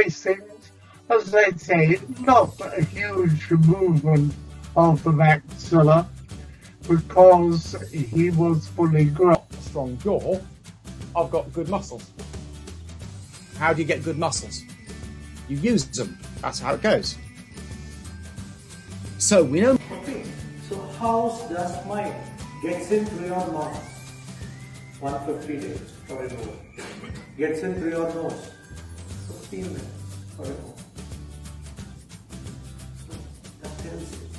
things. As they say, not a huge movement of the maxilla because he was fully grown. Strong jaw, I've got good muscles. How do you get good muscles? You use them. That's how it goes. So we know. Okay, so how does smile gets into your mouth? 150 days for a nose. Gets into your nose. 15 minutes for a nose. So that tells you